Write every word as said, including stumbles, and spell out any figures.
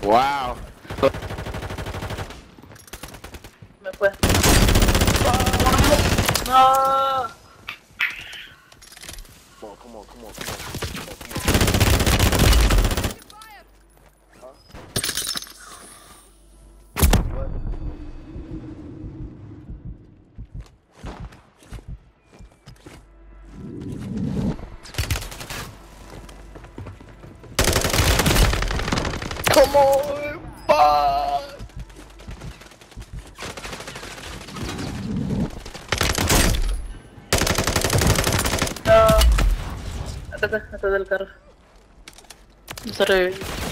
Wow. Me fue. No. Come on, come on, come on, come on. Huh? What? Come on, fuck! No. Atrás, atrás del carro. Sorry.